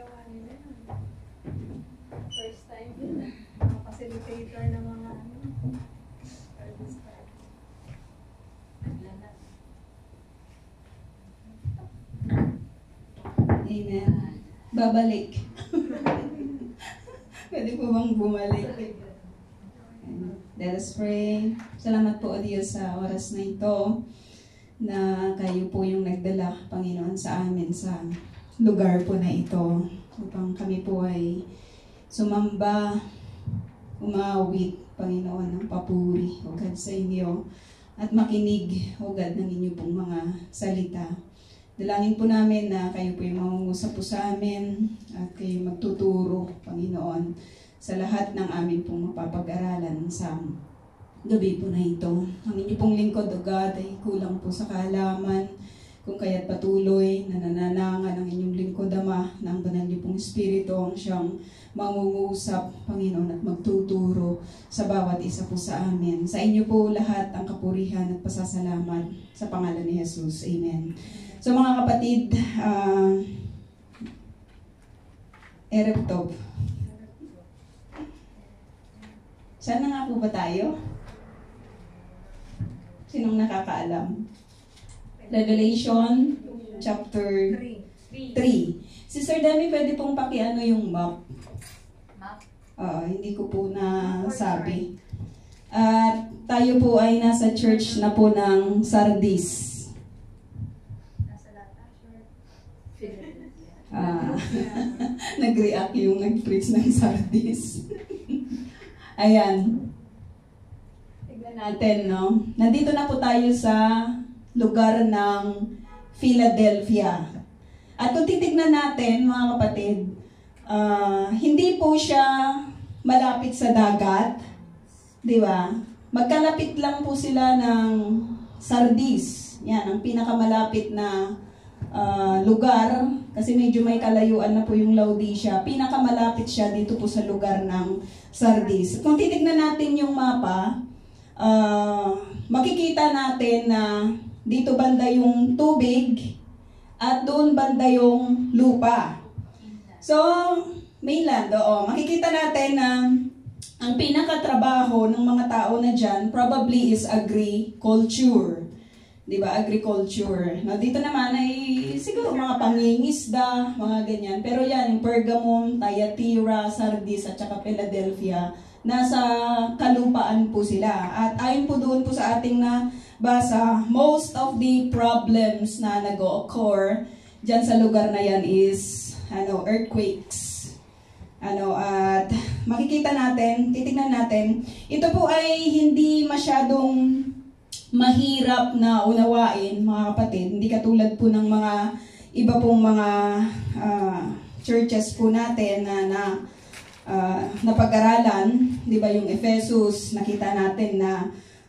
ginagawa nila. First time yun. Mga facilitator ng mga service card. Amen. Babalik. Pwede po bang bumalik? Let us pray. Salamat po, O Diyos, sa oras na ito na kayo po yung nagdala, Panginoon, sa amin sa lugar po na ito upang kami po ay sumamba, umawit, Panginoon, ng papuri, O God, sa inyo at makinig, O God, ng inyo pong mga salita. Dalangin po namin na kayo po yung mangungusap po sa amin at kayo magtuturo, Panginoon, sa lahat ng amin pong mapapag-aralan sa gabi po na ito. Ang inyo pong lingkod, O God, ay kulang po sa kaalaman, kung kaya't patuloy na nananangan ang inyong lingkod, Ama, na ang banal niyo pong Espiritu ang siyang mangungusap, Panginoon, at magtuturo sa bawat isa po sa amin. Sa inyo po lahat ang kapurihan at pasasalamat sa pangalan ni Jesus. Amen. So mga kapatid, Erev Tov. Sana nga po ba tayo? Sinong nakakaalam? Revelation chapter 3. Si Sir Demi, pwede pong pakiano yung map. Hindi ko po nasabi. Tayo po ay nasa church na po ng Sardis. Nag-react yung nag-preach ng Sardis. Ayan. Tignan natin, no? Nandito na po tayo sa lugar ng Philadelphia. At kung titignan natin, mga kapatid, hindi po siya malapit sa dagat. Di ba? Magkalapit lang po sila ng Sardis. Yan, ang pinakamalapit na lugar, kasi medyo may kalayuan na po yung Laodicea. Pinakamalapit siya dito po sa lugar ng Sardis. Kung titignan natin yung mapa, makikita natin na dito banda yung tubig at doon banda yung lupa. So, mainland, makikita natin na ang pinakatrabaho ng mga tao na dyan probably is agriculture. Diba? Agriculture. Now, dito naman ay siguro mga pangingisda, mga ganyan. Pero yan, yung Pergamum, Thyatira, Sardis, at saka Philadelphia, nasa kalupaan po sila. At ayon po doon po sa ating nabasa, most of the problems na nag-occur dyan sa lugar na yan is earthquakes. At makikita natin, titignan natin, ito po ay hindi masyadong mahirap na unawain, mga kapatid. Hindi katulad po ng mga iba pong mga churches po natin na napag-aralan. Di ba yung Ephesus, nakita natin na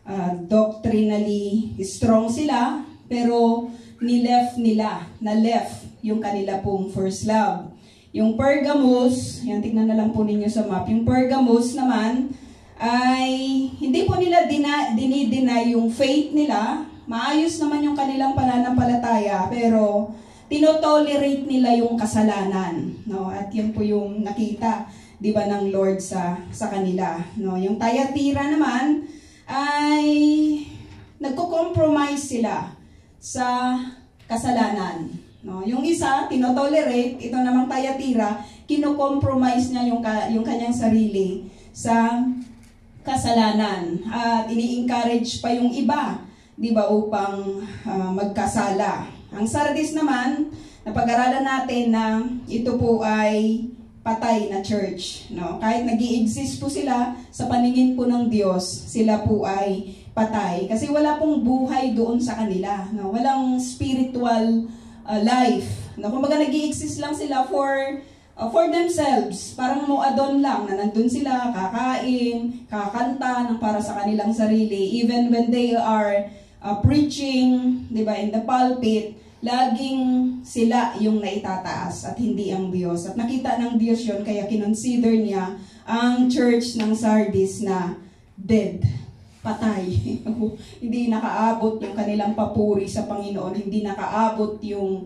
doctrinally strong sila, pero ni-left yung kanila pong first love. Yung Pergamos, yan, tignan na lang po ninyo sa map. Yung Pergamos naman, ay hindi po nila dinideny yung faith nila. Maayos naman yung kanilang pananampalataya, pero tinotolerate nila yung kasalanan, no? At yan po yung nakita, 'di ba, ng Lord sa kanila, no? Yung Thyatira naman ay nagko-compromise sila sa kasalanan, no? Yung isa tinotolerate, ito namang Thyatira, kino-compromise niya yung kanyang sarili sa kasalanan at ini-encourage pa yung iba, 'di ba, upang magkasala. Ang Sardis naman, napag-aralan natin na ito po ay patay na church, no? Kahit nag-i-exist po sila sa paningin po ng Diyos, sila po ay patay kasi wala pong buhay doon sa kanila, no? Walang spiritual life. No, kumbaga nag-i-exist lang sila for themselves. Parang moadon lang na nandun sila, kakain, kakanta ng para sa kanilang sarili. Even when they are preaching, di ba, in the pulpit, laging sila yung naitataas at hindi ang Diyos. At nakita ng Diyos yun, kaya kinonsider niya ang church ng Sardis na dead, patay. Hindi nakaabot yung kanilang papuri sa Panginoon, hindi nakaabot yung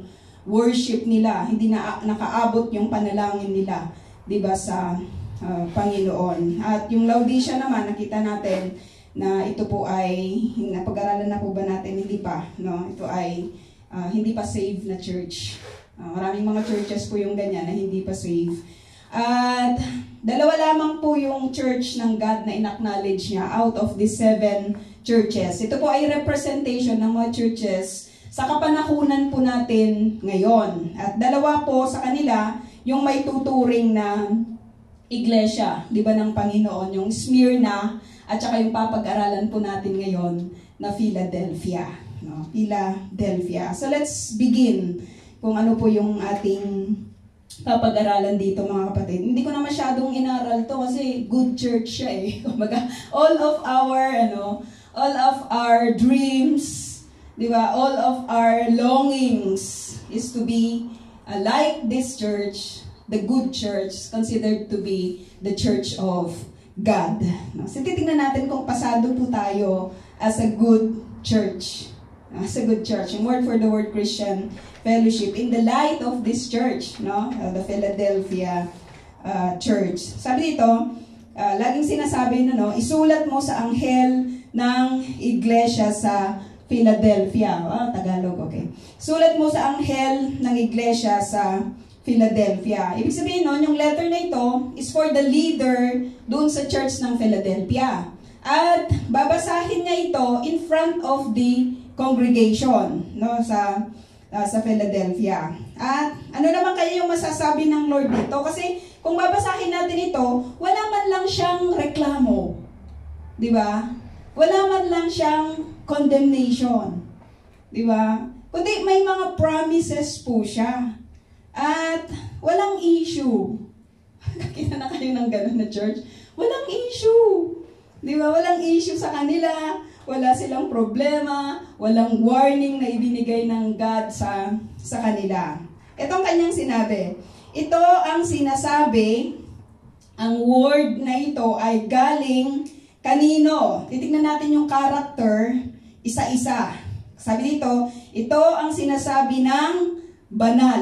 worship nila, hindi na nakaabot yung panalangin nila, 'di ba, sa Panginoon. At yung Laodicea naman, nakita natin na ito po ay napag-aralan na po ba natin, hindi pa, no? Ito ay hindi pa saved na church. Maraming mga churches po yung ganyan na hindi pa saved. At dalawa lamang po yung church ng God na in-acknowledge niya out of the 7 churches. Ito po ay representation ng mga churches sa kapanahunan po natin ngayon. At dalawa po sa kanila yung may tuturing na iglesia, di ba, ng Panginoon, yung Smyrna at saka yung papag-aralan po natin ngayon na Philadelphia. No? Philadelphia. So let's begin kung ano po yung ating papag-aralan dito, mga kapatid. Hindi ko na masyadong inaral to kasi good church siya eh. Kumbaga, all of our dreams, di ba, all of our longings is to be like this church, the good church, considered to be the church of God. So, titingnan natin kung pasado po tayo as a good church. As a good church. Yung word for the word Christian fellowship in the light of this church, no? The Philadelphia church. Sabi dito, laging sinasabi na, no, isulat mo sa anghel ng iglesia sa Philadelphia. Tagalog, okay. Sulat mo sa anghel ng iglesia sa Philadelphia. Ibig sabihin nun, yung letter na ito is for the leader doon sa church ng Philadelphia. At babasahin niya ito in front of the congregation, no, sa Philadelphia. At ano naman kaya yung masasabi ng Lord dito? Kasi kung babasahin natin ito, wala man lang siyang reklamo. Di ba? Wala man lang siyang condemnation. Di ba? Kundi may mga promises po siya. At walang issue. Nakita na kayo ng gano'n na church? Walang issue. Di ba? Walang issue sa kanila. Wala silang problema. Walang warning na ibinigay ng God sa kanila. Itong kanyang sinabi. Ito ang sinasabi, ang word na ito ay galing kanino? Titignan natin yung character, isa-isa. Sabi dito, ito ang sinasabi ng banal.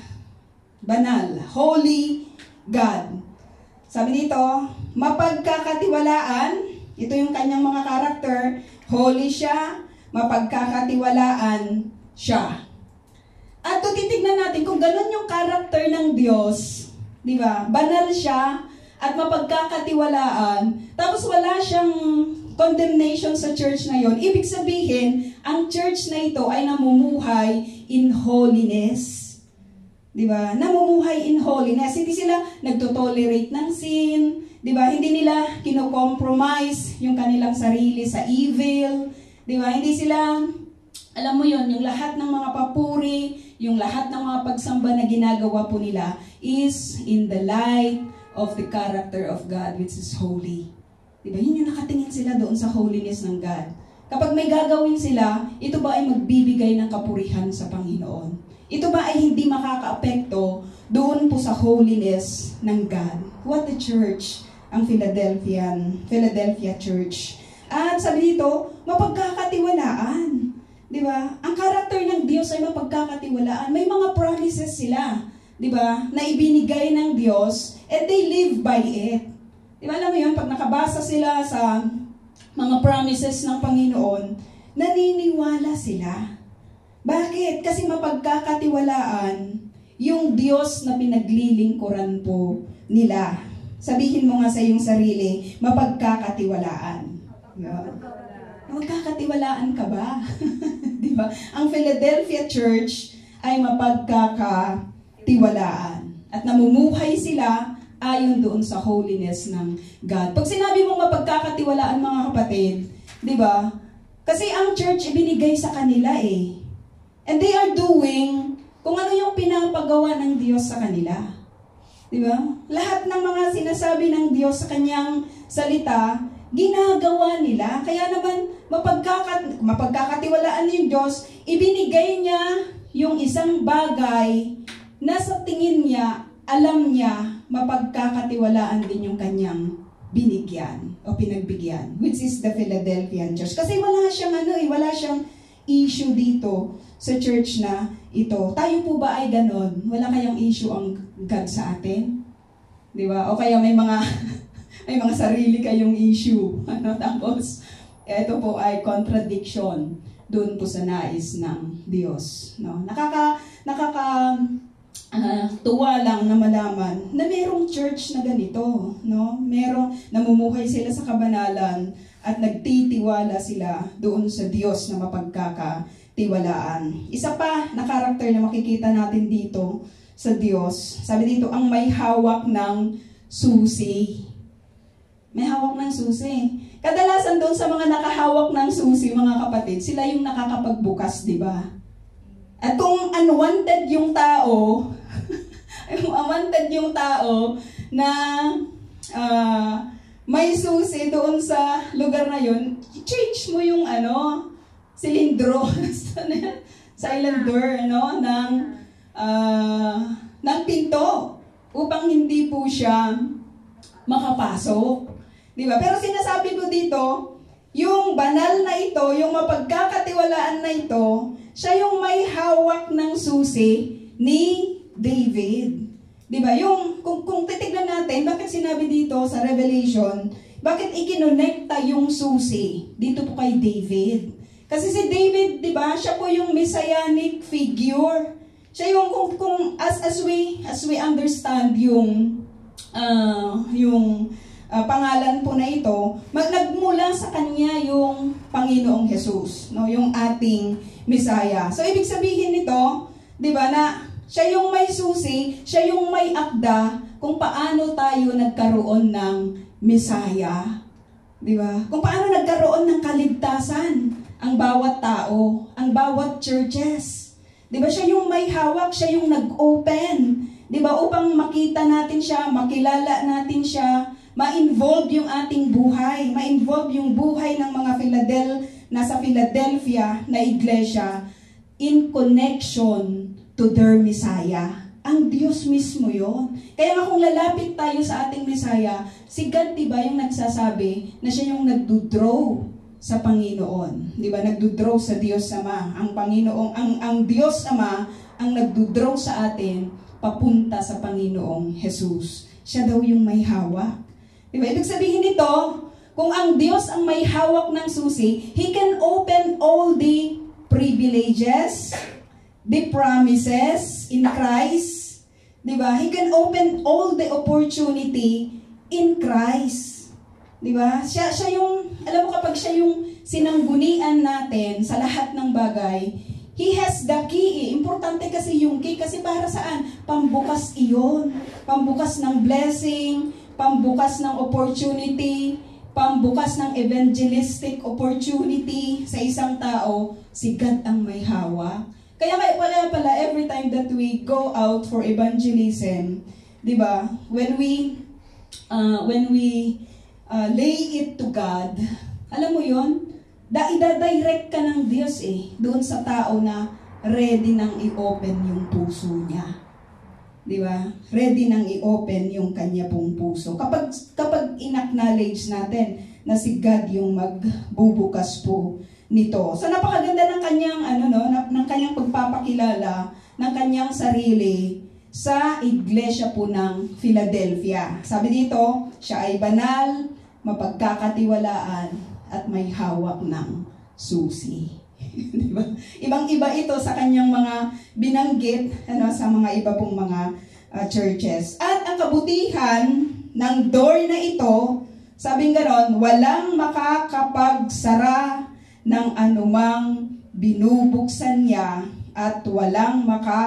Banal, holy God. Sabi dito, mapagkakatiwalaan, ito yung kanyang mga karakter, holy siya, mapagkakatiwalaan siya. At titignan natin kung ganun yung karakter ng Diyos, di ba? Banal siya at mapagkakatiwalaan, tapos wala siyang condemnation sa church na yon. Ibig sabihin, ang church na ito ay namumuhay in holiness. Diba? Namumuhay in holiness. Hindi sila nagtotolerate ng sin. Diba? Hindi nila kino-compromise yung kanilang sarili sa evil. Diba? Hindi sila, alam mo yon, yung lahat ng mga papuri, yung lahat ng mga pagsamba na ginagawa po nila is in the light of the character of God, which is holy. Diba? Yun yung nakatingin sila doon sa holiness ng God. Kapag may gagawin sila, ito ba ay magbibigay ng kapurihan sa Panginoon? Ito ba ay hindi makakaapekto doon po sa holiness ng God? What the church, ang Philadelphia Church. At sabi dito, mapagkakatiwalaan. Di ba? Ang karakter ng Diyos ay mapagkakatiwalaan. May mga promises sila, di ba, na ibinigay ng Diyos, and they live by it. Di ba, alam mo yun, pag nakabasa sila sa mga promises ng Panginoon, naniniwala sila. Bakit? Kasi mapagkakatiwalaan yung Diyos na pinaglilingkuran po nila. Sabihin mo nga sa iyong sarili, mapagkakatiwalaan. Magkakatiwalaan ka ba? Di ba? Ang Philadelphia Church ay mapagkakatiwalaan. At namumuhay sila ayon doon sa holiness ng God. Pag sinabi mong mapagkakatiwalaan, mga kapatid, di ba? Kasi ang church ibinigay sa kanila eh. And they are doing kung ano yung pinapagawa ng Diyos sa kanila. Di ba? Lahat ng mga sinasabi ng Diyos sa kanyang salita, ginagawa nila. Kaya naman, mapagkakatiwalaan yung Diyos, ibinigay niya yung isang bagay na sa tingin niya, alam niya, mapagkakatiwalaan din yung kanyang binigyan o pinagbigyan, which is the Philadelphian Church. Kasi wala siyang issue dito sa church na ito. Tayo po ba ay ganon? Wala kayang issue ang God sa atin? Di ba? O kaya may mga may mga sarili kayong issue. Tapos, ito po ay contradiction doon po sa nais ng Diyos. No? Tuwa lang na malaman na merong church na ganito. No? Namumuhay sila sa kabanalan at nagtitiwala sila doon sa Diyos na mapagkakatiwalaan. Isa pa na karakter na makikita natin dito sa Diyos. Sabi dito, ang may hawak ng susi. May hawak ng susi. Kadalasan doon sa mga nakahawak ng susi, mga kapatid, sila yung nakakapagbukas, di ba? At kung unwanted yung tao, na may susi doon sa lugar na yun, change mo yung silindro, cylinder, ng pinto upang hindi po siya makapasok. Diba? Pero sinasabi ko dito, yung banal na ito, yung mapagkakatiwalaan na ito, siya yung may hawak ng susi ni David. Diba? Yung, kung titignan natin, bakit sinabi dito sa Revelation, bakit ikinonekta yung susi dito po kay David? Kasi si David, diba, siya po yung messianic figure. Siya yung, as we understand yung pangalan po na ito, nagmula sa kanya yung Panginoong Jesus, no? Yung ating Messiah. So, ibig sabihin nito, di ba, na siya yung may susi, siya yung may akda kung paano tayo nagkaroon ng Messiah. Di ba? Kung paano nagkaroon ng kaligtasan ang bawat tao, ang bawat churches. Di ba? Siya yung may hawak, siya yung nag-open. Di ba? Upang makita natin siya, makilala natin siya, ma-involve yung ating buhay, ma-involve yung buhay ng mga nasa Philadelphia na iglesia in connection to their Messiah. Ang Diyos mismo yon. Kaya nga kung lalapit tayo sa ating Messiah, si God, diba, yung nagsasabi na siya yung nagdudraw sa Panginoon. Diba? Nagdudraw sa Diyos Ama. Ang Panginoong, ang Diyos Ama ang nagdudraw sa atin papunta sa Panginoong Jesus. Siya daw yung may hawak. Diba? Ibig sabihin nito, kung ang Diyos ang may hawak ng susi, He can open all the privileges, the promises in Christ. Diba? He can open all the opportunity in Christ. Diba? Siya yung, alam mo, kapag siya yung sinanggunian natin sa lahat ng bagay, He has the key. Importante kasi yung key. Kasi para saan? Pambukas iyon. Pambukas ng blessing, pambukas ng opportunity, pambukas ng evangelistic opportunity sa isang tao, si God ang may hawak. Kaya pala, every time that we go out for evangelism, di ba, when we lay it to God, alam mo yon, ida-direct ka ng Diyos doon sa tao na ready nang i-open yung puso niya. Di ba? Ready nang i-open yung kanya pong puso. Kapag in-acknowledge natin na si God yung magbubukas po nito. So napakaganda ng kanyang ng kanyang pagpapakilala ng kanyang sarili sa iglesia po ng Philadelphia. Sabi dito, siya ay banal, mapagkakatiwalaan at may hawak ng susi. Diba? Ibang-iba ito sa kanyang mga binanggit sa mga iba pong mga churches. At ang kabutihan ng door na ito, sabing ganon, walang makakapagsara ng anumang binubuksan niya at walang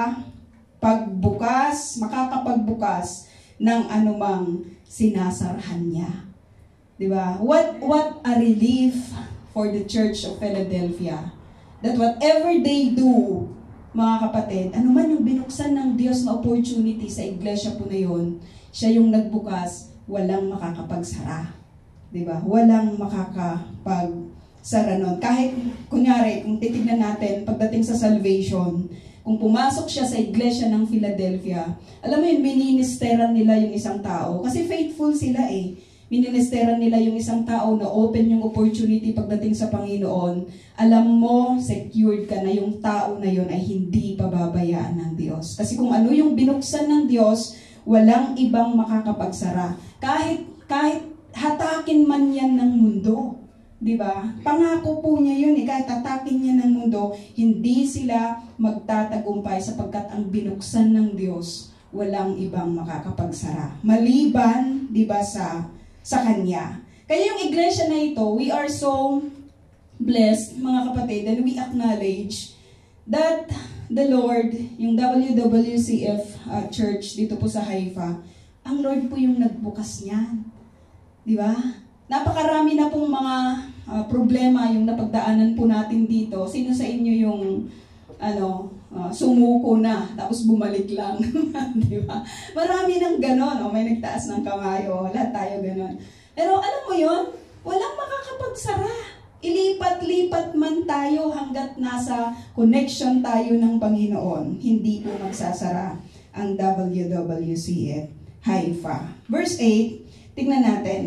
makakapagbukas ng anumang sinasarahan niya. Diba? What a relief for the Church of Philadelphia. That whatever they do, mga kapatid, ano man yung binuksan ng Diyos na opportunity sa iglesia po na yun, siya yung nagbukas, walang makakapagsara. Diba? Walang makakapagsara nun. Kahit, kunyari, kung titignan natin, pagdating sa salvation, kung pumasok siya sa iglesia ng Philadelphia, alam mo yun, ministeran nila yung isang tao. Kasi faithful sila Ministeran nila yung isang tao na open yung opportunity pagdating sa Panginoon, alam mo, secured ka na yung tao na yun ay hindi pababayaan ng Diyos. Kasi kung ano yung binuksan ng Diyos, walang ibang makakapagsara. Kahit hatakin man yan ng mundo. Diba? Pangako po niya yun. Kahit hatakin niya ng mundo, hindi sila magtatagumpay sapagkat ang binuksan ng Diyos, walang ibang makakapagsara. Maliban, diba, sa Kanya. Kaya yung iglesia na ito, we are so blessed, mga kapatid, and we acknowledge that the Lord, yung WWCF Church dito po sa Haifa, ang Lord po yung nagbukas niyan. Di ba? Napakarami na pong mga problema yung napagdaanan po natin dito. Sino sa inyo yung sumuko na, tapos bumalik lang. Di ba? Marami ng ganon. May nagtaas ng kamay. Lahat tayo ganon. Pero alam mo yon, walang makakapagsara. Ilipat-lipat man tayo hanggat nasa connection tayo ng Panginoon. Hindi po magsasara ang WWCF Haifa. Verse 8, tignan natin.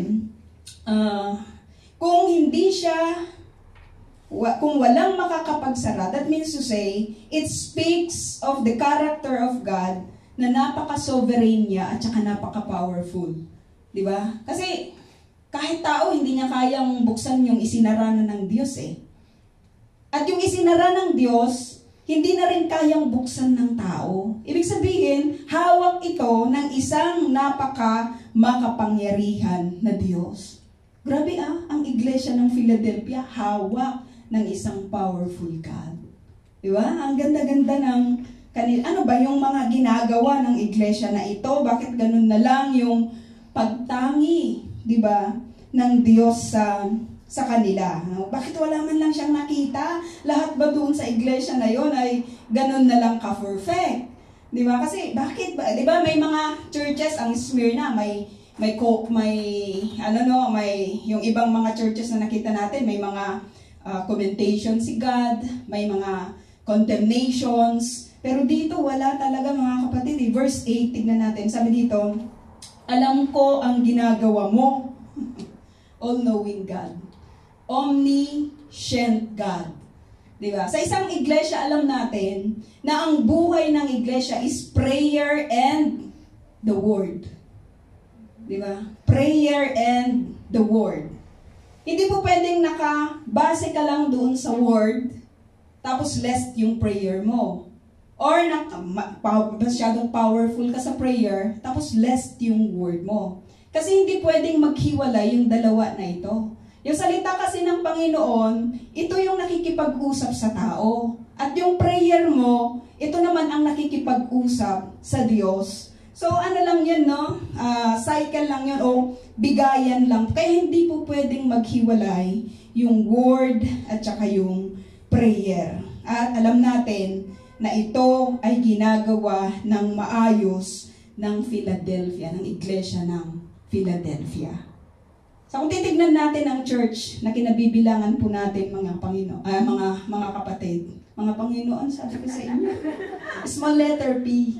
Kung walang makakapagsara, that means to say, it speaks of the character of God na napaka-sovereign niya at saka napaka-powerful. Di ba? Kasi kahit tao, hindi niya kayang buksan yung isinara na ng Diyos eh. At yung isinara ng Diyos, hindi na rin kayang buksan ng tao. Ibig sabihin, hawak ito ng isang napaka-makapangyarihan na Diyos. Grabe ang iglesia ng Philadelphia, hawak ng isang powerful God. Diba? Ang ganda-ganda ng kanila. Ano ba yung mga ginagawa ng iglesia na ito? Bakit ganun na lang yung pagtangi, diba, ng Diyos sa kanila? Bakit wala man lang siyang nakita? Lahat ba doon sa iglesia na yon ay ganun na lang ka-perfect? Diba? Kasi bakit ba? Diba may mga churches, ang Smyrna, may yung ibang mga churches na nakita natin, may mga commendation si God, may mga condemnations, pero dito wala talaga, mga kapatid. Verse 8, tignan natin, sabi dito, alam ko ang ginagawa mo. All-knowing God. Omniscient God. Diba? Sa isang iglesia, alam natin na ang buhay ng iglesia is prayer and the Word. Diba? Prayer and the Word. Hindi po pwedeng nakabase ka lang doon sa Word, tapos less yung prayer mo. Or masyadong powerful ka sa prayer, tapos less yung Word mo. Kasi hindi pwedeng maghiwalay yung dalawa na ito. Yung salita kasi ng Panginoon, ito yung nakikipag-usap sa tao. At yung prayer mo, ito naman ang nakikipag-usap sa Diyos. So, ano lang yun, no? Cycle lang yun o bigayan lang. Kaya hindi po pwedeng maghiwalay yung word at saka yung prayer. At alam natin na ito ay ginagawa ng maayos ng Philadelphia, ng iglesia ng Philadelphia. So, kung titignan natin ang church na kinabibilangan po natin mga kapatid, mga Panginoon, sabi ko sa inyo, small letter P.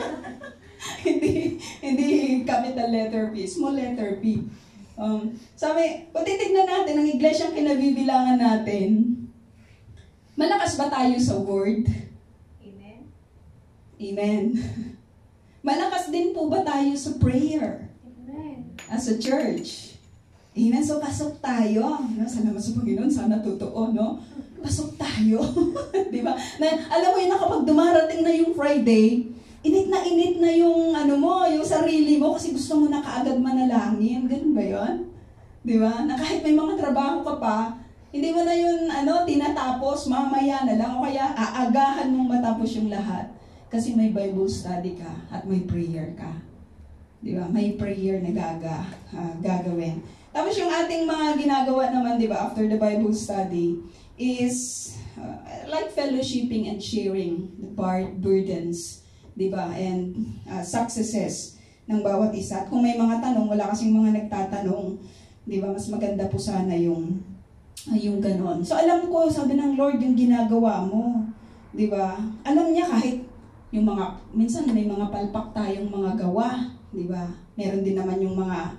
hindi capital letter P, small letter P. Sabi, kung titignan natin ang iglesyang kinabibilangan natin, malakas ba tayo sa word? Amen. Amen. Malakas din po ba tayo sa prayer? Amen. As a church? Amen. So, pasok tayo. Salamat sa Panginoon. Sana totoo, no? Pasok tayo. Diba? Alam mo yun na kapag dumarating na yung Friday, init na yung yung sarili mo kasi gusto mo na kaagad manalangin. Ganun ba yun? Di ba? Na kahit may mga trabaho ka pa, hindi mo na yun tinatapos, mamaya na lang o kaya aagahan mong matapos yung lahat. Kasi may Bible study ka at may prayer ka. Di ba? May prayer na gagawin. Tapos yung ating mga ginagawa naman, di ba, after the Bible study is like fellowshipping and sharing the burdens, diba? And successes ng bawat isa. At kung may mga tanong, wala kasing mga nagtatanong, diba? Mas maganda po sana yung ganon. So alam ko, sabi ng Lord, yung ginagawa mo, diba? Alam niya kahit yung minsan may mga palpak tayong mga gawa, diba? Meron din naman yung mga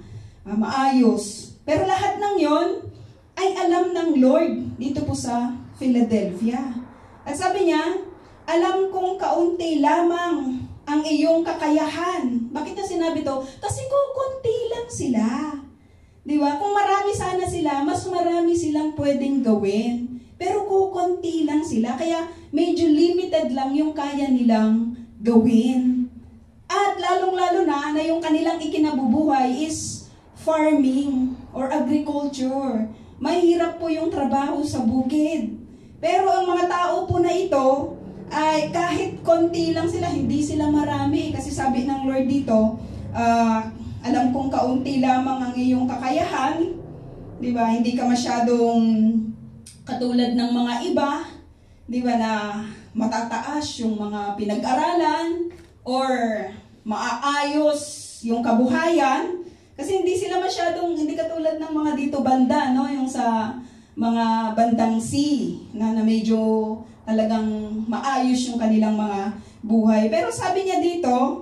maayos. Pero lahat ng yon ay alam ng Lord dito po sa Philadelphia. At sabi niya, alam kong kaunti lamang ang iyong kakayahan. Bakit na sinabi to? Kasi kukunti lang sila. Di ba? Kung marami sana sila, mas marami silang pwedeng gawin. Pero kukunti lang sila. Kaya medyo limited lang yung kaya nilang gawin. At lalong-lalo na yung kanilang ikinabubuhay is farming or agriculture. Mahirap po yung trabaho sa bukid. Pero ang mga tao po na ito, ay kahit konti lang sila, hindi sila marami. Kasi sabi ng Lord dito, alam kong kaunti lamang ang iyong kakayahan. Di ba? Hindi ka masyadong katulad ng mga iba. Di ba na matataas yung mga pinag-aralan or maaayos yung kabuhayan. Kasi hindi sila masyadong, hindi katulad ng mga dito banda, no? Yung sa mga bandang sea, na medyo talagang maayos yung kanilang mga buhay. Pero sabi niya dito,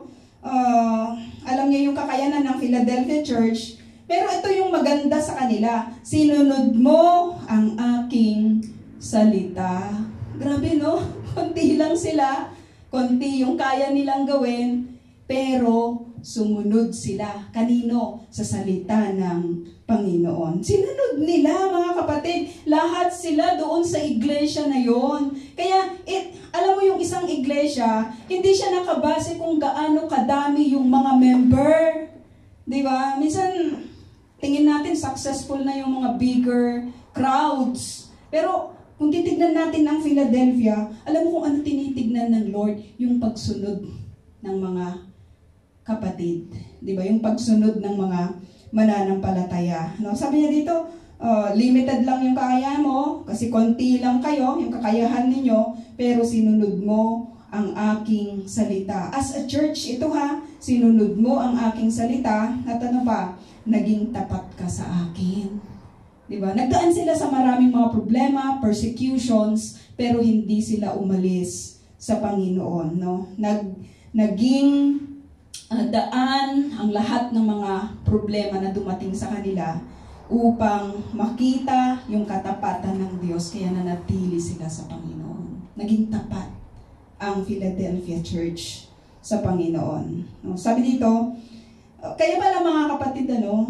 alam niya yung kakayanan ng Philadelphia Church, pero ito yung maganda sa kanila. Sinunod mo ang aking salita. Grabe, no? Konti lang sila, konti yung kaya nilang gawin, pero sumunod sila. Kanino? Sa salita ng Panginoon. Sinunod nila, mga kapatid. Lahat sila doon sa iglesia na yon. Kaya, alam mo yung isang iglesia, hindi siya nakabase kung gaano kadami yung mga member. Di ba? Minsan, tingin natin successful na yung mga bigger crowds. Pero, kung titignan natin ang Philadelphia, alam mo kung ano tinitignan ng Lord? Yung pagsunod ng mga kapatid. Di ba? Yung pagsunod ng mga mananampalataya. No? Sabi niya dito, limited lang yung kaya mo, kasi konti lang kayo, yung kakayahan ninyo, pero sinunod mo ang aking salita. As a church, ito ha, sinunod mo ang aking salita, at ano pa, naging tapat ka sa akin. Diba? Nagdaan sila sa maraming mga problema, persecutions, pero hindi sila umalis sa Panginoon. No? Naging daan ang lahat ng mga problema na dumating sa kanila upang makita yung katapatan ng Diyos, kaya nanatili sila sa Panginoon. Naging tapat ang Philadelphia Church sa Panginoon. No? Sabi dito, kaya pala mga kapatid,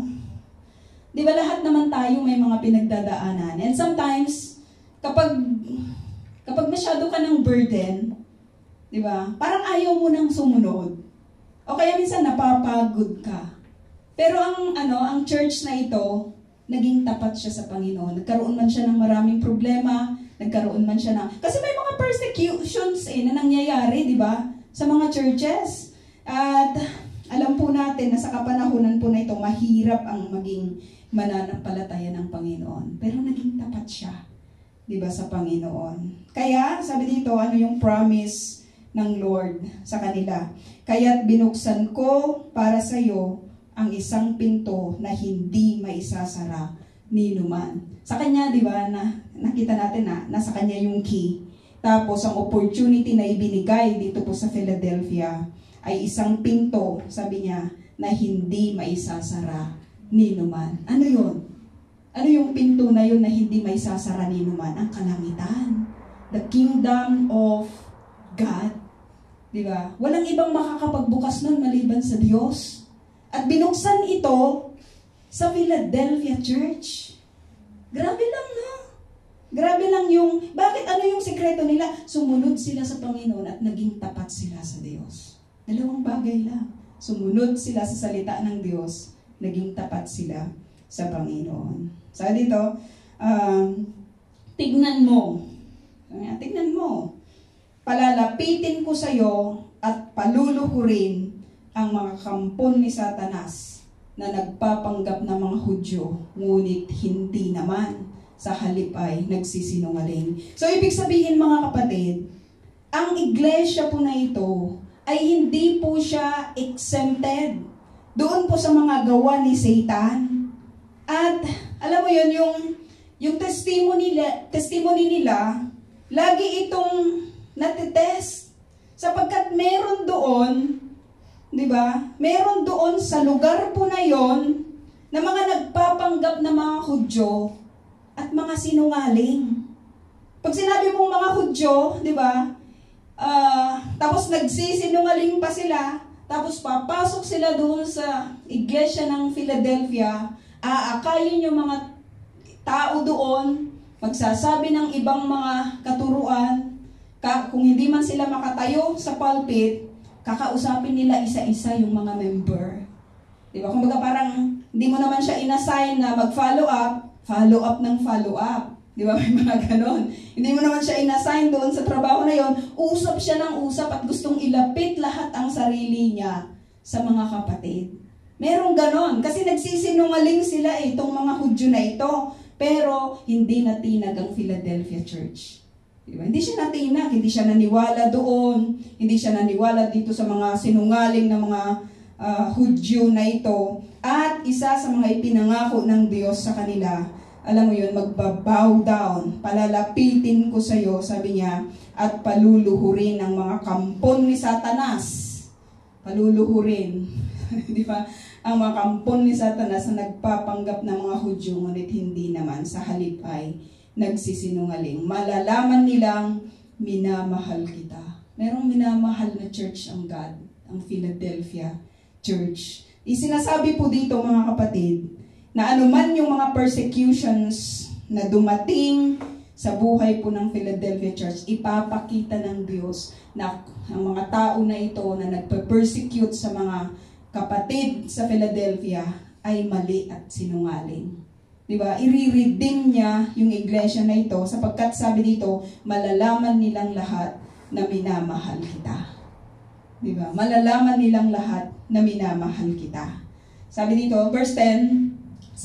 di ba lahat naman tayo may mga pinagdadaanan? And sometimes, kapag masyado ka ng burden, di ba, parang ayaw mo nang sumunod. O kaya minsan napapagod ka. Pero ang church na ito, naging tapat siya sa Panginoon. Nagkaroon man siya ng maraming problema, nagkaroon man siya ng... Kasi may mga persecutions na nangyayari, di ba? Sa mga churches. At alam po natin na sa kapanahunan po na ito, mahirap ang maging mananampalataya ng Panginoon. Pero naging tapat siya, di ba, sa Panginoon. Kaya, sabi dito, ano yung promise ng Lord sa kanila? Kaya't binuksan ko para sa iyo ang isang pinto na hindi maisasara ni numan. Sa kanya, di ba, nakita natin na nasa kanya yung key. Tapos, ang opportunity na ibinigay dito po sa Philadelphia ay isang pinto, sabi niya, na hindi maisasara ni numan. Ano yun? Ano yung pinto na yun na hindi maisasara ni numan? Ang kalangitan. The kingdom of God. Diba? Walang ibang makakapagbukas nun maliban sa Diyos. At binuksan ito sa Philadelphia Church. Grabe lang, no? Grabe lang yung... Bakit ano yung sekreto nila? Sumunod sila sa Panginoon at naging tapat sila sa Diyos. Dalawang bagay lang. Sumunod sila sa salita ng Diyos, naging tapat sila sa Panginoon. Sabi dito, tignan mo. Tignan mo. Palalapitin ko sa iyo at paluluhurin ang mga kampon ni Satanas na nagpapanggap na mga Hudyo, ngunit hindi naman, sa halip ay nagsisinungaling. So, ibig sabihin mga kapatid, ang iglesia po na ito ay hindi po siya exempted doon po sa mga gawa ni Satan. At alam mo yun, yung testimony nila, lagi itong natitest. Sapagkat meron doon, di ba? Meron doon sa lugar po na yon na mga nagpapanggap na mga Hudyo at mga sinungaling. Pag sinabi mong mga Hudyo, di ba? Tapos nagsisinungaling pa sila, tapos papasok sila doon sa iglesia ng Philadelphia, aakayin yung mga tao doon, magsasabi ng ibang mga katuruan, kung hindi man sila makatayo sa pulpit, kakausapin nila isa-isa yung mga member. Diba? Kumbaga parang hindi mo naman siya inassign na mag-follow up ng follow up. Di ba? May mga ganon. Hindi mo naman siya inassign doon sa trabaho na yon. Usap siya ng usap at gustong ilapit lahat ang sarili niya sa mga kapatid. Merong ganon. Kasi nagsisinungaling sila itong mga Hudyo na ito. Pero hindi natinag ang Philadelphia Church. Diba? Hindi siya natinag. Hindi siya naniwala doon. Hindi siya naniwala dito sa mga sinungaling na mga Hudyo na ito. At isa sa mga ipinangako ng Diyos sa kanila, alam mo yun, magbabow down, palalapitin ko sa iyo, sabi niya, at paluluhurin ang mga kampon ni Satanas. Paluluhurin. Di ba? Ang mga kampon ni Satanas na nagpapanggap ng mga Hudyo, ngunit hindi naman, sa halip ay nagsisinungaling. Malalaman nilang minamahal kita. Merong minamahal na church ang God, ang Philadelphia Church. Isinasabi po dito, mga kapatid, na anuman yung mga persecutions na dumating sa buhay po ng Philadelphia Church, ipapakita ng Diyos na ang mga tao na ito na nagpe-persecute sa mga kapatid sa Philadelphia ay mali at sinungaling. Diba? I-redeem niya yung iglesia na ito sapagkat sabi dito, malalaman nilang lahat na minamahal kita. Diba? Malalaman nilang lahat na minamahal kita. Sabi dito, verse 10,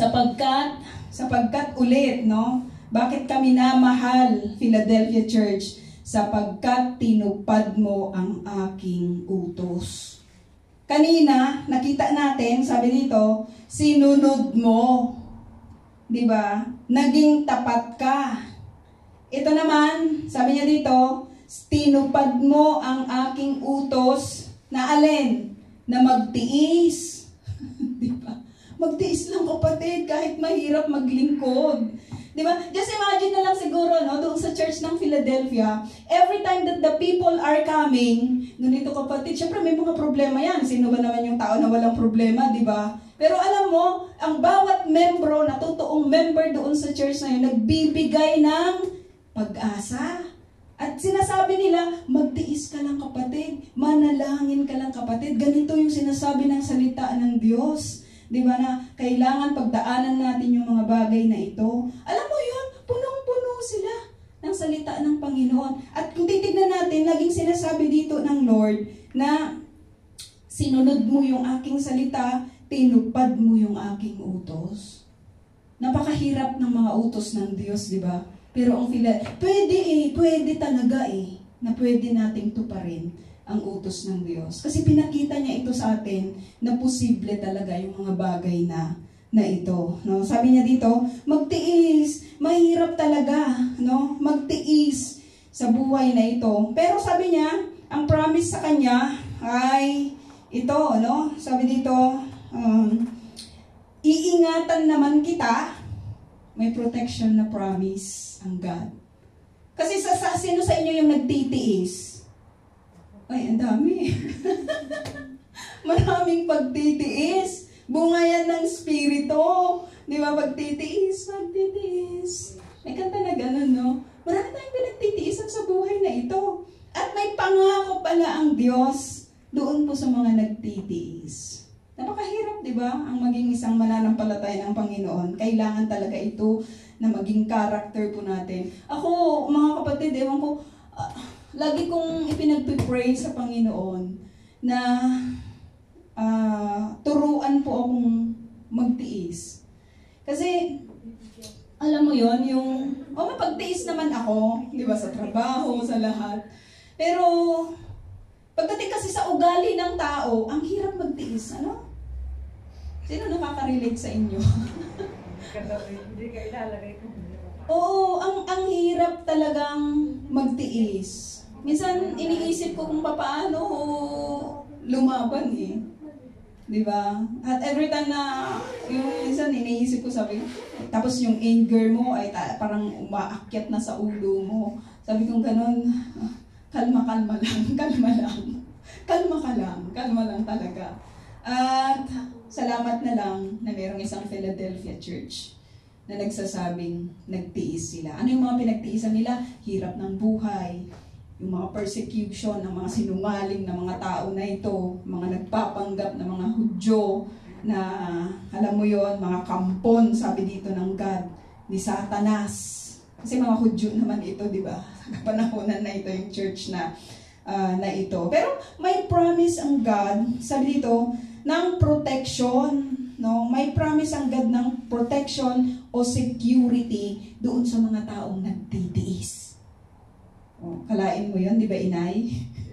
sapagkat ulit, no? Bakit kami namahal, Philadelphia Church? Sapagkat tinupad mo ang aking utos. Kanina, nakita natin, sabi dito, sinunod mo. Diba? Naging tapat ka. Ito naman, sabi niya dito, tinupad mo ang aking utos na alin? Na magtiis. Diba? Magtiis lang, kapatid, kahit mahirap maglingkod. Di ba? Just imagine na lang siguro, no, doon sa church ng Philadelphia, every time that the people are coming, ganito kapatid, syempre may mga problema yan. Sino ba naman yung tao na walang problema, di ba? Pero alam mo, ang bawat membro na totoong member doon sa church na yun, nagbibigay ng pag-asa. At sinasabi nila, magtiis ka lang kapatid, manalangin ka lang kapatid. Ganito yung sinasabi ng salita ng Diyos. Di ba na kailangan pagdaanan natin yung mga bagay na ito. Alam mo yun, punong-puno sila ng salita ng Panginoon. At kung titignan natin, laging sinasabi dito ng Lord na sinunod mo yung aking salita, tinupad mo yung aking utos. Napakahirap ng mga utos ng Diyos, di ba? Pero ang pwede talaga na pwede nating tuparin ang utos ng Diyos. Kasi pinakita niya ito sa atin na posible talaga yung mga bagay na ito. No? Sabi niya dito, magtiis, mahirap talaga, no? Magtiis sa buhay na ito. Pero sabi niya, ang promise sa kanya ay ito, no? Sabi dito, iingatan naman kita, may protection na promise ang God. Kasi sino sa inyo yung nagtitiis? Ay, ang dami. Maraming pagtitiis. Bunga yan ng Espiritu. Di ba? Pagtitiis. May kanta na ganun, no? Marami tayong pinagtitiisan sa buhay na ito. At may pangako pala ang Diyos doon po sa mga nagtitiis. Napakahirap, di ba? Ang maging isang mananampalataya ng Panginoon. Kailangan talaga ito na maging character po natin. Ako, mga kapatid, ewan ko, lagi kong ipinagpipray sa Panginoon na turuan po akong magtiis. Kasi, alam mo yon yung, mapagtiis naman ako, di ba, sa trabaho, sa lahat. Pero, pagdating kasi sa ugali ng tao, ang hirap magtiis, ano? Sino nakaka-relate sa inyo? Hindi ka ilalagay ko. Oo, ang hirap talagang magtiis. Minsan, iniisip ko kung paano lumaban Di ba? At every time na, yung minsan iniisip ko, sabi ko, tapos yung anger mo ay parang umaakyat na sa ulo mo. Sabi ko ganun, kalma lang, kalma lang. Kalma lang talaga. At salamat na lang na mayroong isang Philadelphia church na nagsasabing nagtiis sila. Ano yung mga pinagtiisan nila? Hirap ng buhay, yung mga persecution ng mga sinungaling na mga tao na ito, mga nagpapanggap na mga Hudyo, na alam mo yon, mga kampon, sabi dito ng God, ni Satanas. Kasi mga Hudyo naman ito, di ba? Sa kapanahonan na ito yung church na ito. Pero may promise ang God, sabi dito, ng protection. No? May promise ang God ng protection o security doon sa mga taong nagtitiis. Oh, kalain mo yun, di ba, inay?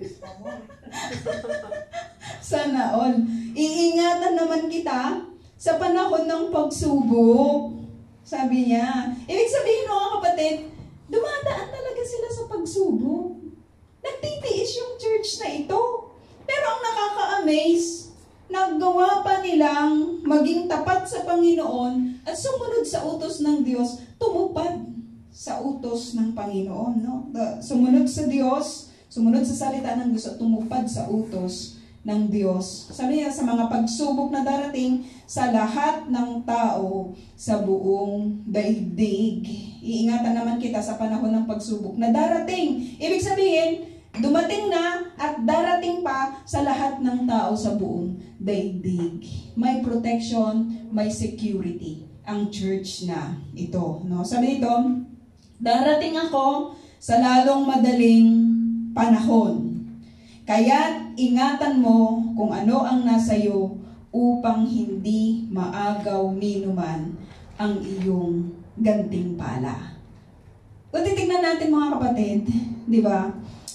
Sana all. Iingatan naman kita sa panahon ng pagsubok. Sabi niya. Ibig sabihin, mga kapatid, dumadaan talaga sila sa pagsubok. Nagtitiis yung church na ito. Pero ang nakaka-amaze, naggawa pa nilang maging tapat sa Panginoon at sumunod sa utos ng Diyos, tumupad sa utos ng Panginoon. No? Sumunod sa Diyos, sumunod sa salita ng Diyos at tumupad sa utos ng Diyos. Sabi niya, sa mga pagsubok na darating sa lahat ng tao sa buong daigdig. Iingatan naman kita sa panahon ng pagsubok na darating. Ibig sabihin, dumating na at darating pa sa lahat ng tao sa buong daigdig. May protection, may security ang church na ito. No? Sabi dito, darating ako sa lalong madaling panahon. Kaya't ingatan mo kung ano ang nasa iyo upang hindi maagaw ninuman ang iyong gantimpala. Kung titignan natin mga kapatid, di ba?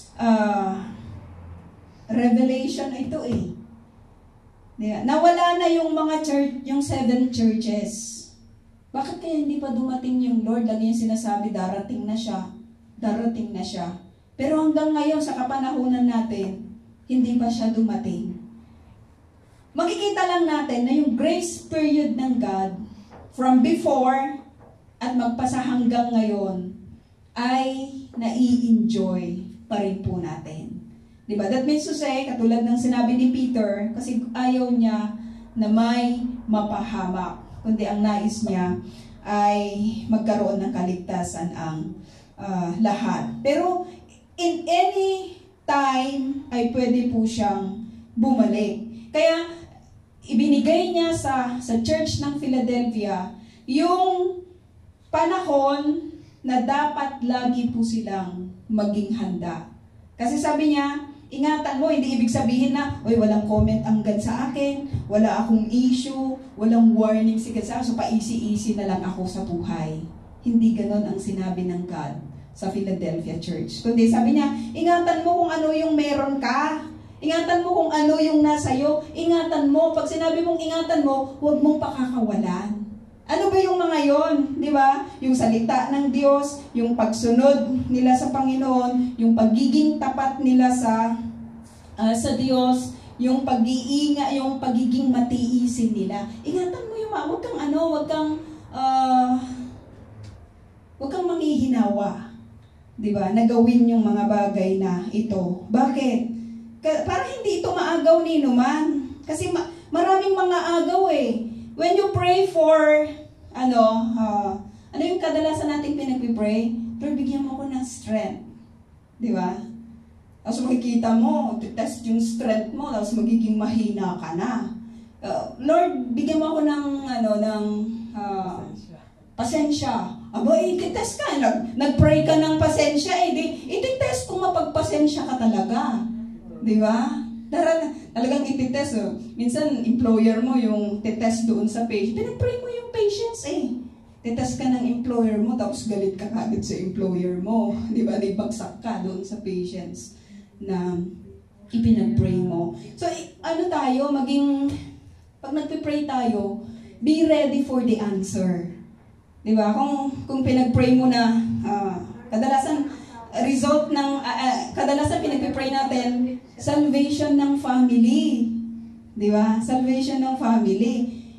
Revelation ito eh. Nawala na yung mga church, yung 7 churches. Bakit kaya hindi pa dumating yung Lord? Lagi yung sinasabi, darating na siya. Darating na siya. Pero hanggang ngayon, sa kapanahunan natin, hindi pa siya dumating. Makikita lang natin na yung grace period ng God from before at magpasa hanggang ngayon ay nai-enjoy pa rin po natin. Diba? That means to say, katulad ng sinabi ni Peter, kasi ayaw niya na may mapahamak, kundi ang nais niya ay magkaroon ng kaligtasan ang lahat. Pero in any time ay pwede po siyang bumalik. Kaya ibinigay niya sa church ng Philadelphia yung panahon na dapat lagi po silang maging handa. Kasi sabi niya, ingatan mo, hindi ibig sabihin na, oy, walang comment ang God sa akin, wala akong issue, walang warning si God sa akin, so pa-easy-easy na lang ako sa buhay. Hindi ganon ang sinabi ng God sa Philadelphia Church. Kundi sabi niya, ingatan mo kung ano yung meron ka. Ingatan mo kung ano yung nasayo. Ingatan mo. Pag sinabi mong ingatan mo, huwag mong pakakawalan. Ano ba yung mga yon? Di ba? Yung salita ng Diyos, yung pagsunod nila sa Panginoon, yung pagiging tapat nila sa Diyos, yung pag-iinga, yung pagiging matiisin nila. Ingatan mo yung huwag kang huwag kang manghihinawa. Di ba? Nagawin yung mga bagay na ito. Bakit? Para hindi ito maagaw ni numan. Kasi maraming mga agaw eh. When you pray for, ano yung kadalasan nating pinagpipray? Lord, bigyan mo ako ng strength. Di ba? Tapos makikita mo, test yung strength mo, tapos magiging mahina ka na. Lord, bigyan mo ako ng, pasensya. Aba, ititest ka. Nag-pray ka ng pasensya, ititest kung mapagpasensya ka talaga. Di ba? Talagang ititest. Minsan, employer mo yung titest doon sa patient. Pinag-pray mo yung patience Titest ka ng employer mo, tapos galit ka kagad sa employer mo. Di ba? Bagsak ka doon sa patients na ipinag-pray mo. So, pag nagpipray tayo, be ready for the answer. Di ba? Kung pinag-pray mo na, kadalasan pinagpipray natin, salvation ng family. Di ba? Salvation ng family.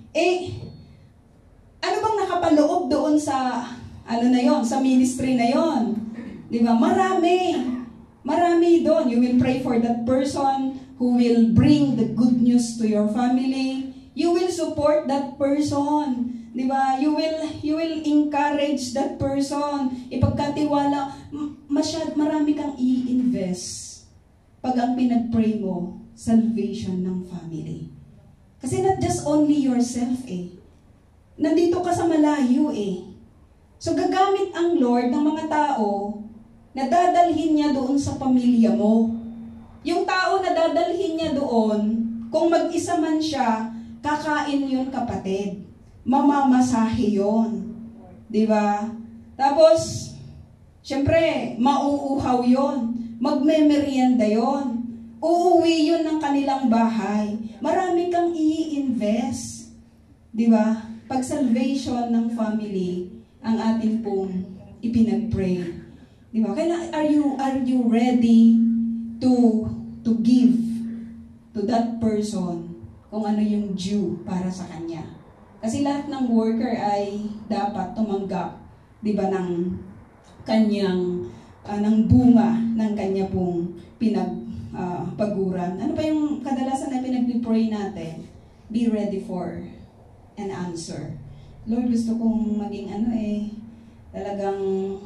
Ano bang nakapaloob doon sa, sa ministry na yon? Di ba? Marami doon. You will pray for that person who will bring the good news to your family. You will support that person. Di ba? You will encourage that person. Ipagkatiwala, marami kang i-invest pag ang pinag-pray mo, salvation ng family. Kasi not just only yourself Nandito ka sa malayo So gagamit ang Lord ng mga tao na dadalhin niya doon sa pamilya mo. Yung tao na dadalhin niya doon, kung mag-isa man siya, kakain yun kapatid. Mamamasahe yun. Diba? Tapos, syempre, mauuhaw yun. Magmemeryenda yun. Uuwi yun ng kanilang bahay. Marami kang i-invest. Diba? Pag salvation ng family, ang atin pong ipinag-pray. Diba? Kaya are you ready to give to that person kung ano yung due para sa kanya? Kasi lahat ng worker ay dapat tumanggap, di ba, ng kanyang, ng bunga ng kanya pong pinagpaguran. Ano pa yung kadalasan na pinag-pray natin? Be ready for an answer. Lord, gusto kong maging talagang,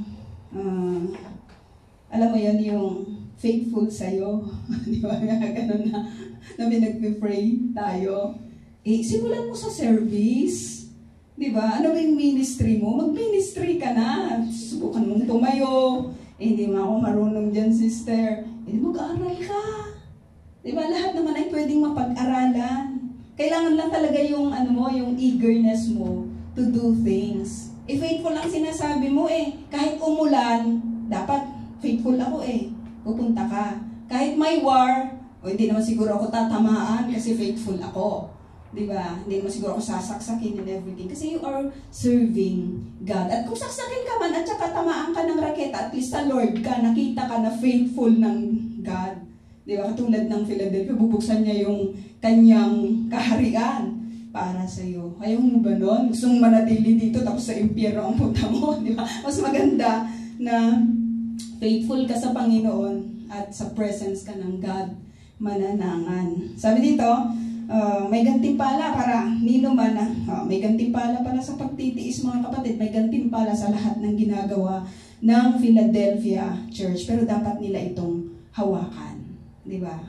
alam mo yun, yung faithful sa'yo. Di ba? Ganun na pinag-pray tayo. Simulan mo sa service. Di ba? Ano ba yung ministry mo? Mag-ministry ka na. Subukan mong tumayo. Hindi mo ako marunong dyan, sister. Mag-aaral ka. Di ba? Lahat naman ay pwedeng mapag-aralan. Kailangan lang talaga yung, yung eagerness mo to do things. Faithful lang sinasabi mo Kahit umulan, dapat faithful ako Pupunta ka. Kahit may war, hindi naman siguro ako tatamaan kasi faithful ako. Diba? Hindi naman siguro ako sasaksakin and everything. Kasi you are serving God. At kung saksakin ka man at saka tamaan ka ng raketa, at least sa Lord ka, nakita ka na faithful ng God. Diba? Katulad ng Philadelphia, bubuksan niya yung kanyang kaharian para sa iyo. Ayaw mo ba nun? Gusto mong manatili dito tapos sa impyerno ang punta mo. Diba? Mas maganda na faithful ka sa Panginoon at sa presence ka ng God mananangan. Sabi dito, may gantimpala para nino man may gantimpala para sa pagtitiis mga kapatid, may gantimpala sa lahat ng ginagawa ng Philadelphia Church, pero dapat nila itong hawakan, di ba?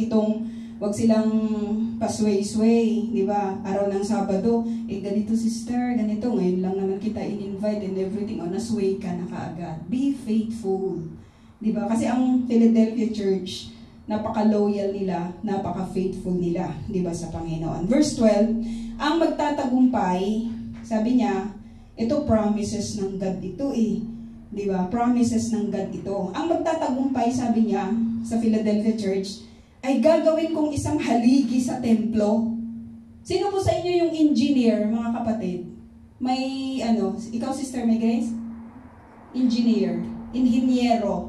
Wag silang pasway-sway, di ba? Araw ng Sabado, ganito sister, ganito, ngayon lang naman kita in-invite and everything, nasway ka na kaagad. Be faithful, di ba? Kasi ang Philadelphia Church, napaka-loyal nila, napaka-faithful nila, di ba, sa Panginoon. Verse 12, ang magtatagumpay, sabi niya, ito promises ng God ito di ba? Promises ng God ito. Ang magtatagumpay, sabi niya, sa Philadelphia Church, ay gagawin kong isang haligi sa templo. Sino po sa inyo yung engineer, mga kapatid? May, ikaw sister, may grace? Engineer, inhinyero.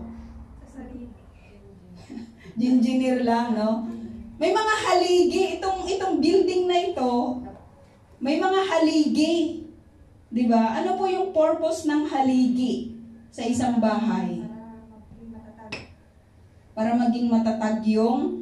Engineer lang, no? May mga haligi, itong building na ito, may mga haligi. Di ba? Ano po yung purpose ng haligi sa isang bahay? Para maging matatag yung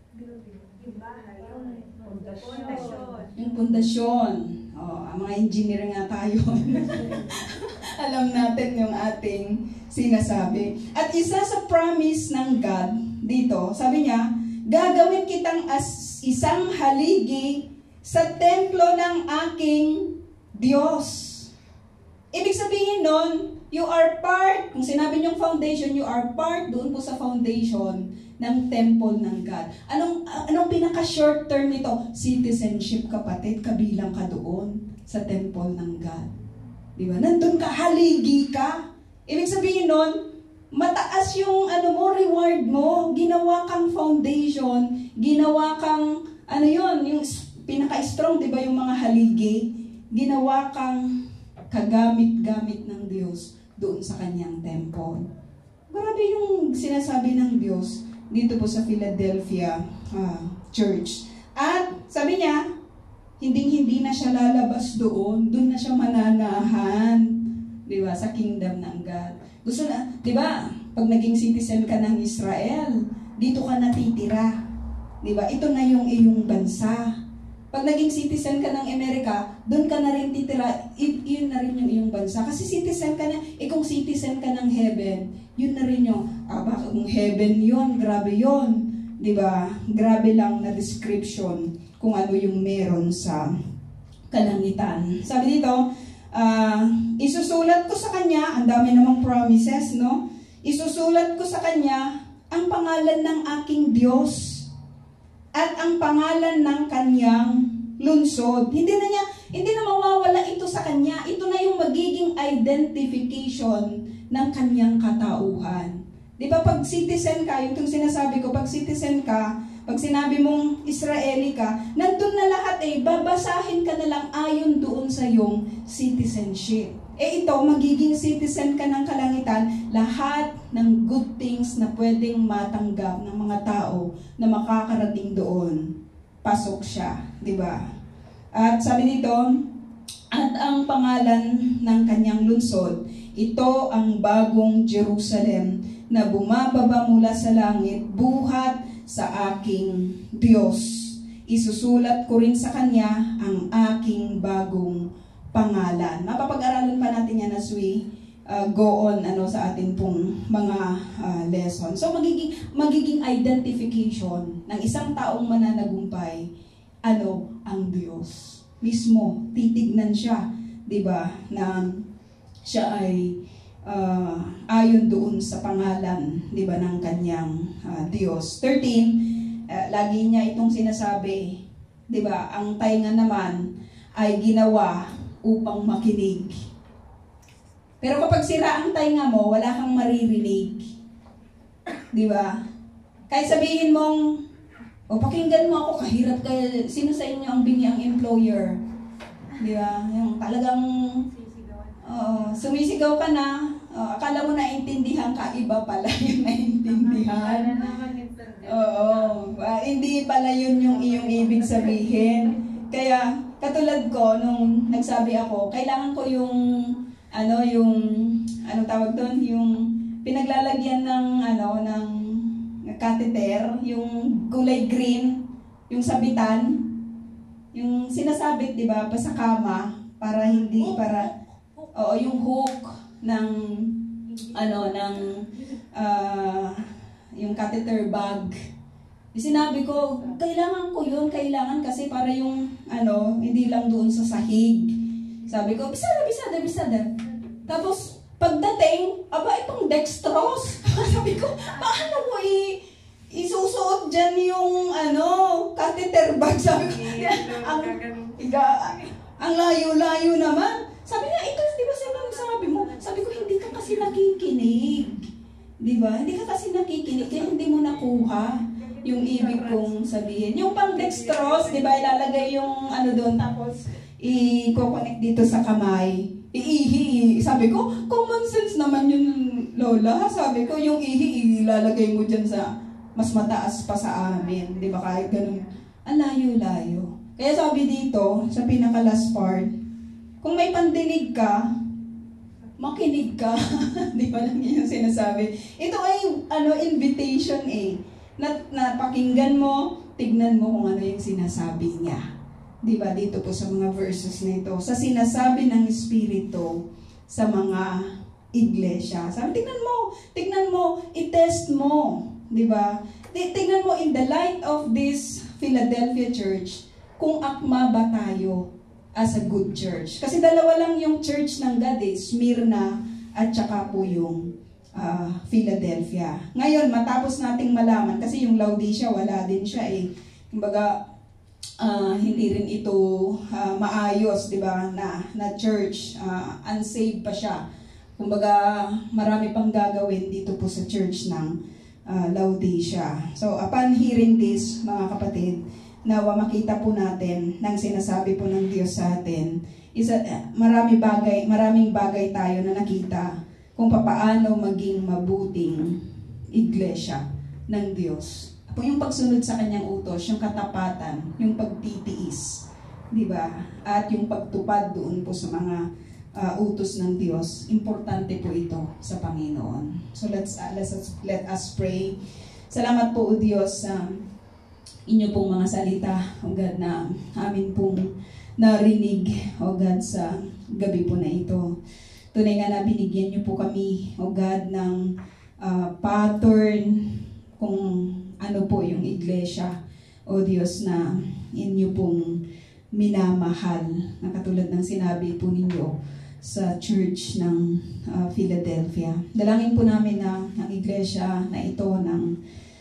pundasyon. Ang mga engineer nga tayo. Alam natin yung ating sinasabi. At isa sa promise ng God dito, sabi niya, gagawin kitang isang haligi sa templo ng aking Diyos. Ibig sabihin nun, you are part, kung sinabi niyong foundation, you are part doon po sa foundation ng temple ng God. Anong pinaka-short term nito? Citizenship, kapatid, kabilang ka doon sa temple ng God. Diba? Nandun ka, haligi ka. Ibig sabihin nun, mataas yung reward mo, ginawa kang foundation, ginawa kang, yung pinaka-strong, di ba yung mga haligi, ginawa kang kagamit-gamit ng Diyos doon sa kanyang temple. Grabe yung sinasabi ng Diyos dito po sa Philadelphia Church. At sabi niya, hindi na siya lalabas doon na siya mananahan, di ba, sa kingdom ng God. Gusto na, di ba, pag naging citizen ka ng Israel, dito ka natitira, di ba, ito na yung iyong bansa. Pag naging citizen ka ng Amerika, doon ka na rin titira, yun na rin yung iyong bansa. Kasi citizen ka na, kung citizen ka ng heaven, yun na rin yung, bakit kung heaven yun, grabe yun. Diba? Grabe lang na description kung ano yung meron sa kalangitan. Sabi dito, isusulat ko sa kanya, ang dami namang promises, no? Isusulat ko sa kanya ang pangalan ng aking Diyos at ang pangalan ng kanyang lungsod. Hindi na mawawala ito sa kanya. Ito na yung magiging identification ng kanyang katauhan. Di ba pag citizen ka, yung sinasabi ko, pag citizen ka, pag sinabi mong Israeli ka, nandun na lahat babasahin ka na lang ayon doon sa iyong citizenship. Ito, magiging citizen ka ng kalangitan, lahat ng good things na pwedeng matanggap ng mga tao na makakarating doon, pasok siya, di ba? At sabi dito, at ang pangalan ng kanyang lungsod, ito ang bagong Jerusalem na bumababa mula sa langit, buhat sa aking Diyos. Isusulat ko rin sa kanya ang aking bagong pangalan. Mapapag-aralan pa natin yan as we go on sa atin pong mga lesson. So magiging identification ng isang taong mananagumpay, ang Diyos. Mismo, titignan siya, di ba, na siya ay ayon doon sa pangalan, di ba, ng kanyang Diyos. 13, lagi niya itong sinasabi, di ba, ang tainga naman ay ginawa upang makinig. Pero kapag sira ang tainga mo, wala kang maririnig. Di ba? Kahit sabihin mong, pakinggan mo ako, kahirap kaya, sino sa inyo ang biniyang employer? Di ba? Yung talagang sumisigaw ka na, akala mo naintindihan ka, iba pala yung naintindihan. Hindi pala yun yung iyong ibig sabihin. Kaya, katulad ko, nung nagsabi ako, kailangan ko yung tawag doon, yung pinaglalagyan ng catheter, yung kulay green, yung sabitan, yung sinasabit, di ba, pa sa kama, para yung hook ng yung catheter bag. Sinabi ko, kailangan ko yun, kasi para yung hindi lang doon sa sahig. Sabi ko, bisada. Tapos pagdating, itong dextrose. Sabi ko, paano ko isusuot dyan yung catheter bag? Sabi ko, ang layo-layo naman. Sabi niya, ito, di ba sabi mo? Sabi ko, hindi ka kasi nakikinig. Di ba? Hindi ka kasi nakikinig, kaya hindi mo nakuha yung ibig kong sabihin. Yung pang dextrose, di ba, ilalagay yung doon, tapos i-connect dito sa kamay. Iihi. Sabi ko, common sense naman yun, Lola. Sabi ko, yung ihi, ilalagay mo dyan sa mas mataas pa sa amin. Di ba, kahit ganun. Ang layo-layo. Kaya sabi dito, sa pinaka-last part, kung may pandinig ka, makinig ka. Di ba lang yung sinasabi? Ito ay invitation na pakinggan mo, tignan mo kung ano yung sinasabi niya. Di ba? Dito po sa mga verses na ito. Sa sinasabi ng Espiritu sa mga iglesia. Sabi, tignan mo, i-test mo. Di ba? Tignan mo in the light of this Philadelphia church, kung akma ba tayo as a good church. Kasi dalawa lang yung church ng God, Smyrna at saka po yung Philadelphia. Ngayon, matapos nating malaman, kasi yung Laodicea, wala din siya Kumbaga, hindi rin ito maayos, di ba, na church. Unsaved pa siya. Kumbaga, marami pang gagawin dito po sa church ng Laodicea. So, upon hearing this, mga kapatid, nawa makita po natin ng sinasabi po ng Diyos sa atin. Maraming bagay tayo na nakita kung papaano maging mabuting iglesia ng Diyos. yung pagsunod sa kanyang utos, yung katapatan, yung pagtitiis, di ba? At yung pagtupad doon po sa mga utos ng Diyos. Importante po ito sa Panginoon. So let us pray. Salamat po, O Diyos, sa inyo pong mga salita, O God, na amin pong narinig, O God, sa gabi po na ito. Tunay nga na binigyan niyo po kami, O God, ng pattern kung ano po yung iglesia, O Diyos, na inyo pong minamahal, na katulad ng sinabi po ninyo sa church ng Philadelphia. Dalangin po namin na ang iglesia na ito ng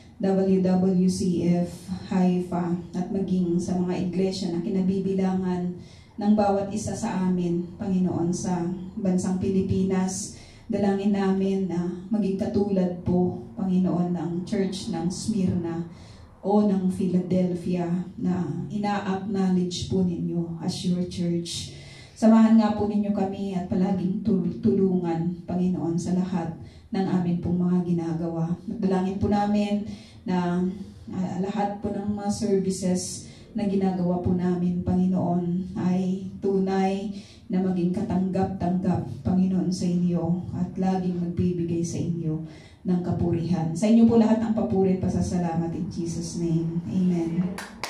WWCF, Haifa, at maging sa mga iglesia na kinabibilangan ng bawat isa sa amin, Panginoon, sa bansang Pilipinas. Dalangin namin na maging katulad po, Panginoon, ng church ng Smyrna o ng Philadelphia na ina-acknowledge po ninyo as your church. Samahan nga po ninyo kami at palaging tulungan, Panginoon, sa lahat ng amin pong mga ginagawa. Dalangin po namin na lahat po ng mga services na ginagawa po namin, Panginoon, ay tunay na maging katanggap-tanggap, Panginoon, sa inyo at laging magbibigay sa inyo ng kapurihan. Sa inyo po lahat ang papuri at pasasalamat in Jesus' name. Amen.